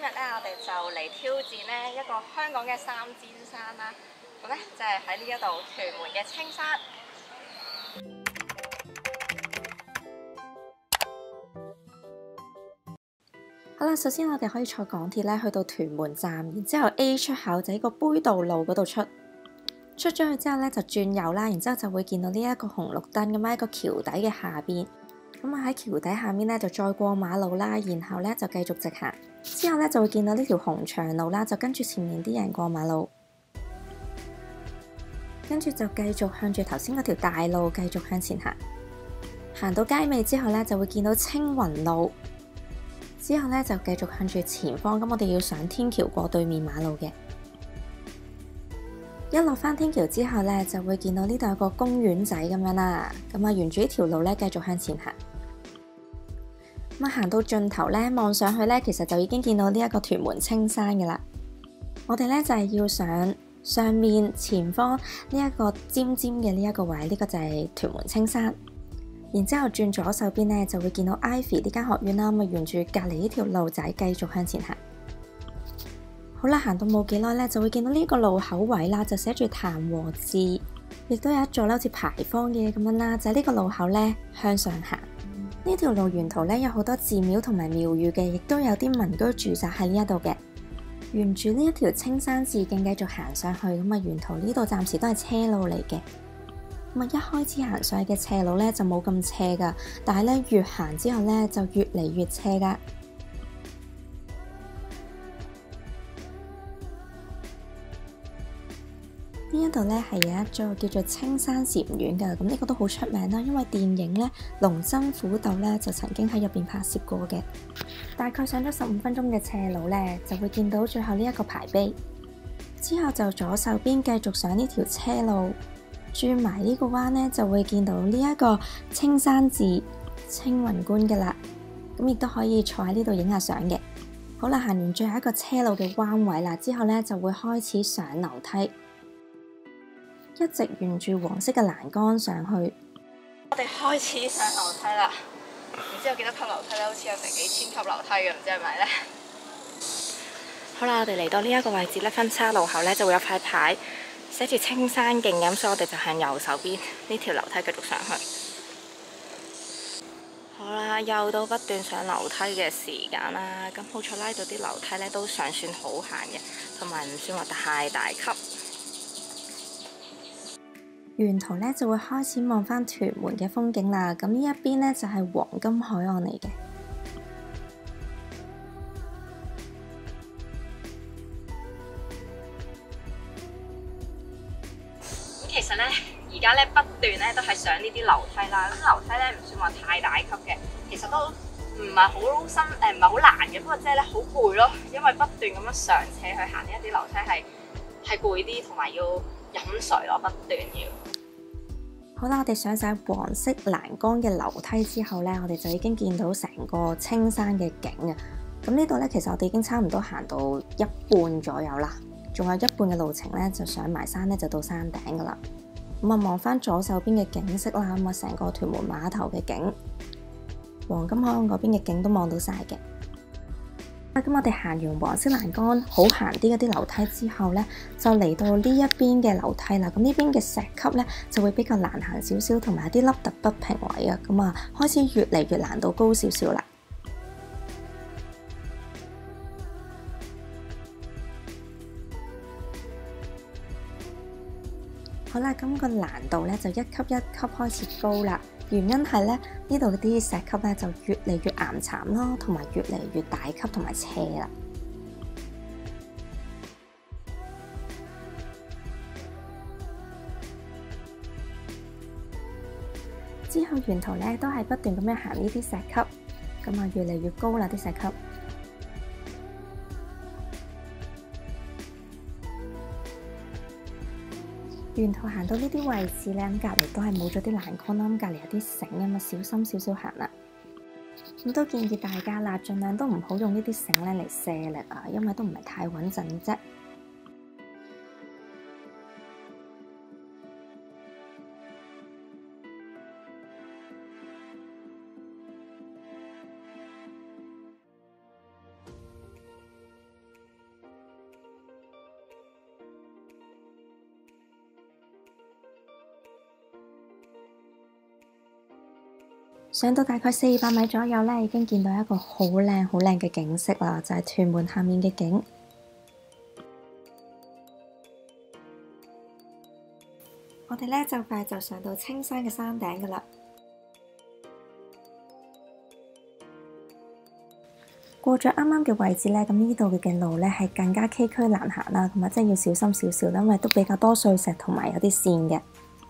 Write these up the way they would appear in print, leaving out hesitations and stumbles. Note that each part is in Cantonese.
咧我哋就嚟挑戰呢一個香港嘅三尖山啦。咁咧就係喺呢一度屯門嘅青山。 好啦，首先我哋可以坐港鐵咧去到屯門站，然之後 A 出口就喺個杯渡路嗰度出咗去之後咧就轉右啦，然之後就會見到呢一個紅綠燈咁喺一個橋底嘅下邊。咁啊喺橋底下面咧就再過馬路啦，然後咧就繼續直行，之後咧就會見到呢條紅長路啦，就跟住前面啲人過馬路，跟住就繼續向住頭先嗰條大路繼續向前行，行到街尾之後咧就會見到青雲路。之後咧就繼續向住前方，咁我哋要上天橋過對面馬路嘅。一落返天橋之後咧，就會見到呢度有個公園仔咁樣啦。咁啊，沿住呢條路咧繼續向前行。咁啊，行到盡頭咧，望上去咧，其實就已經見到呢一個屯門青山嘅啦。我哋咧就係要上面前方呢一個尖尖嘅呢一個位，呢個就係屯門青山。然之後轉左手邊呢，就會見到 Ivy 呢間學院啦，咁啊沿住隔離呢條路仔繼續向前行。好啦，行到冇幾耐呢，就會見到呢個路口位啦，就寫住潭和志，亦都有一座咧好似牌坊嘅咁樣啦，就喺呢個路口呢，向上行。呢條路沿途呢，有好多寺廟同埋廟宇嘅，亦都有啲民居住宅喺呢一度嘅。沿住呢一條青山寺徑繼續行上去，咁啊沿途呢度暫時都係車路嚟嘅。咁啊，一開始行上去嘅斜路咧就冇咁斜噶，但係咧越行之後咧就越嚟越斜噶。呢一度咧係有一座叫做青山禪院噶，咁呢個都好出名啦，因為電影咧《龍爭虎鬥》咧就曾經喺入邊拍攝過嘅。大概上咗15分鐘嘅斜路咧，就會見到最後呢一個牌碑，之後就左手邊繼續上呢條車路。轉埋呢個彎呢，就會見到呢一個青山寺青雲觀嘅啦。咁亦都可以坐喺呢度影下相嘅。好啦，行完最後一個車路嘅彎位啦，之後呢就會開始上樓梯，一直沿住黃色嘅欄杆上去。 我哋開始上樓梯啦，唔知有幾多級樓梯咧？好似有成幾千級樓梯嘅，唔知係咪呢？好啦，我哋嚟到呢一個位置咧，分叉路口咧就會有塊牌。寫住青山徑咁，所以我哋就向右手邊呢條樓梯繼續上去。好啦，又到不斷上樓梯嘅時間啦。咁好彩呢度啲樓梯咧都尚算好行嘅，同埋唔算話太大級。 沿途咧就會開始望返屯門嘅風景啦。咁呢一邊咧就係黃金海岸嚟嘅。 其實咧，而家咧不斷咧都係上呢啲樓梯啦。咁樓梯咧唔算話太大級嘅，其實都唔係好深唔係好難嘅。不過即係咧好攰咯，因為不斷咁樣上斜去行呢一啲樓梯係攰啲，同埋要飲水咯，不斷要。 好啦，我哋上晒黃色欄杆嘅樓梯之後咧，我哋就已經見到成個青山嘅景啊！咁呢度咧，其實我哋已經差唔多行到一半左右啦。仲有一半嘅路程咧，就上埋山咧，就到山頂噶啦。咁啊，望翻左手邊嘅景色啦，咁啊，成個屯門碼頭嘅景，黃金海岸嗰邊嘅景都望到晒嘅。咁我哋行完黃色欄杆好行啲嗰啲樓梯之後咧，就嚟到呢一邊嘅樓梯啦。咁呢邊嘅石級咧就會比較難行少少，同埋一啲凹凸不平位啊。咁啊，開始越嚟越難度高少少啦。好啦，咁個難度咧就一級一級開始高啦。原因係咧呢度啲石級咧就越嚟越岩巉咯，同埋越嚟越大級同埋斜啦。之後沿途咧都係不斷咁樣行呢啲石級，咁啊越嚟越高啦啲石級。沿途行到呢啲位置咧，咁隔離都係冇咗啲欄杆啦，咁隔離有啲繩咁啊，小心少少行啦。咁都建議大家啦，盡量都唔好用呢啲繩咧嚟卸力啊，因為都唔係太穩陣啫。 上到大概400米左右呢，已經見到一個好靚好靚嘅景色啦，就係屯門下面嘅景。我哋呢就快就上到青山嘅山頂噶啦。過咗啱啱嘅位置呢，咁呢度嘅路呢係更加崎嶇難行啦，咁啊真係要小心少少啦，因為都比較多碎石同埋有啲跣嘅。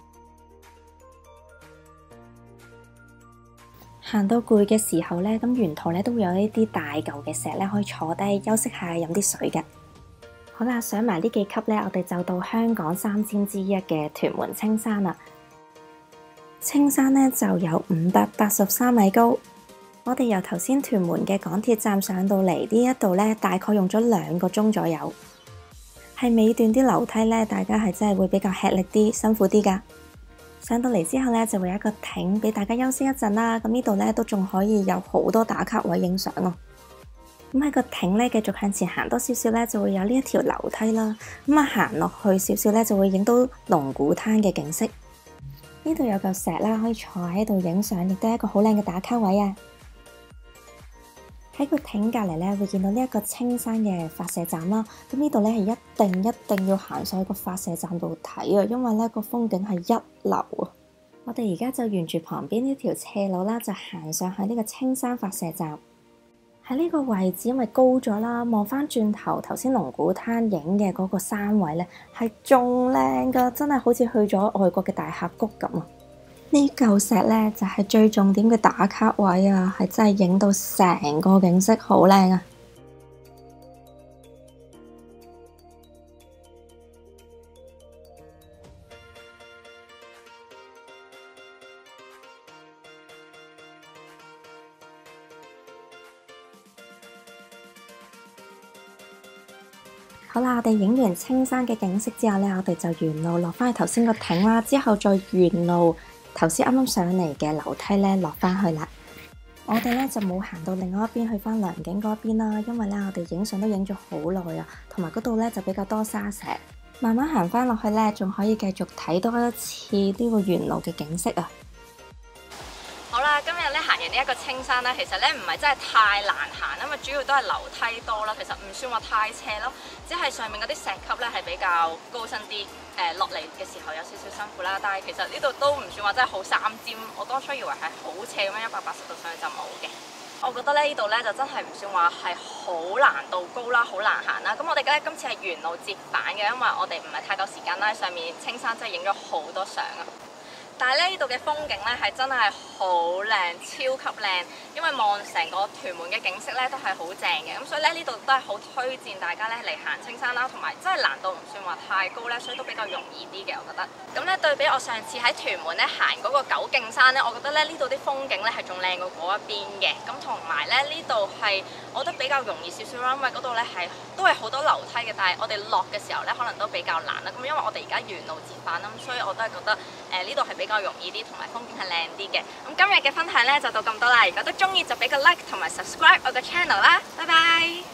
行到攰嘅時候呢，咁沿途呢都會有一啲大嚿嘅石呢，可以坐低休息下飲啲水嘅。好啦，上埋呢幾級呢，我哋就到香港3尖之一嘅屯門青山啦。青山呢就有583米高。我哋由頭先屯門嘅港鐵站上到嚟呢一度呢，大概用咗2個鐘左右。係尾段啲樓梯呢，大家係真係會比較吃力啲、辛苦啲㗎。上到嚟之後呢，就會有一個亭俾大家休息一陣啦。咁呢度呢，都仲可以有好多打卡位影相咯。咁喺個亭呢，繼續向前行多少少呢，就會有呢一條樓梯啦。咁啊行落去少少呢，就會影到龍鼓灘嘅景色。呢度有嚿石啦，可以坐喺度影相，亦都係一個好靚嘅打卡位啊！喺個亭隔離呢，會見到呢一個青山嘅發射站啦。咁呢度呢，係一定要行上去個發射站度睇啊，因為呢個風景係一流啊！我哋而家就沿住旁邊呢條斜路啦，就行上去呢個青山發射站。喺呢個位置，因為高咗啦，望翻轉頭頭先龍鼓灘影嘅嗰個山位呢，係仲靚噶，真係好似去咗外國嘅大峽谷咁啊！呢嚿石呢，就係最重點嘅打卡位啊，係真係影到成個景色好靚啊！好啦，我哋影完青山嘅景色之後呢，我哋就沿路落翻去頭先個亭啦，之後再沿路頭先啱啱上嚟嘅樓梯呢落翻去啦。我哋呢就冇行到另外一邊去翻良景嗰邊啦，因為呢我哋影相都影咗好耐啊，同埋嗰度呢就比較多沙石。慢慢行翻落去呢，仲可以繼續睇多一次呢個沿路嘅景色啊！ 好啦，今日咧行完呢一個青山咧，其實咧唔係真係太難行，因為主要都係樓梯多啦，其實唔算話太斜咯，只係上面嗰啲石級咧係比較高身啲，落嚟嘅時候有少少辛苦啦。但係其實呢度都唔算話真係好三尖，我當初以為係好斜咁樣180度上去就冇嘅。我覺得咧呢度咧就真係唔算話係好難度高啦，好難行啦。咁我哋咧今次係沿路折返嘅，因為我哋唔係太夠時間啦，喺上面青山真係影咗好多相啊！但係咧呢度嘅風景咧係真係好靚，超級靚，因為望成個屯門嘅景色咧都係好正嘅，咁所以咧呢度都係好推薦大家咧嚟行青山啦，同埋真係難度唔算話太高咧，所以都比較容易啲嘅，我覺得。咁咧對比我上次喺屯門咧行嗰個九徑山咧，我覺得咧呢度啲風景咧係仲靚過嗰一邊嘅，咁同埋咧呢度係我覺得比較容易少少啦，因為嗰度咧係都係好多樓梯嘅，但係我哋落嘅時候咧可能都比較難啦。咁因為我哋而家沿路折返啦，咁所以我都係覺得呢度係比較容易啲，同埋風景係靚啲嘅。咁今日嘅分享咧就到咁多啦，如果都中意就俾個 like 同埋 subscribe 我嘅 channel 啦，拜拜。